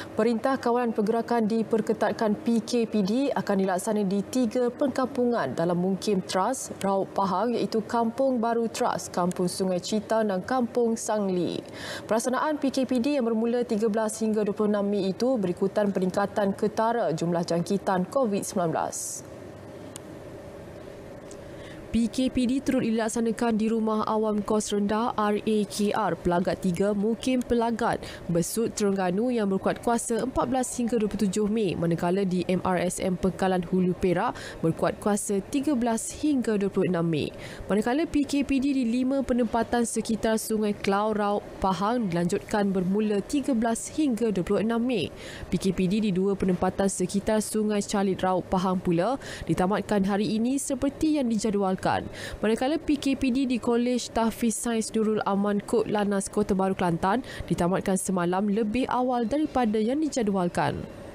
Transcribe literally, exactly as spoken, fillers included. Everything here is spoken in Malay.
Perintah Kawalan Pergerakan diperketatkan P K P D akan dilaksana di tiga perkampungan dalam Mukim Tras, Raub Pahang iaitu Kampung Baru Tras, Kampung Sungai Cita dan Kampung Sangli. Pelaksanaan P K P D yang bermula tiga belas hingga dua puluh enam Mei itu berikutan peningkatan ketara jumlah jangkitan COVID sembilan belas. P K P D turut dilaksanakan di Rumah Awam Kos Rendah R A K R Pelagat tiga Mukim Pelagat Besut Terengganu yang berkuat kuasa empat belas hingga dua puluh tujuh Mei, manakala di M R S M Pengkalan Hulu Perak berkuat kuasa tiga belas hingga dua puluh enam Mei. Manakala P K P D di lima penempatan sekitar Sungai Klau Raub Pahang dilanjutkan bermula tiga belas hingga dua puluh enam Mei. P K P D di dua penempatan sekitar Sungai Calit Raub Pahang pula ditamatkan hari ini seperti yang dijadualkan. Manakala P K P D di Kolej Tahfiz Sains Nurul Aman Kod Lanas Kota Baru Kelantan ditamatkan semalam lebih awal daripada yang dijadualkan.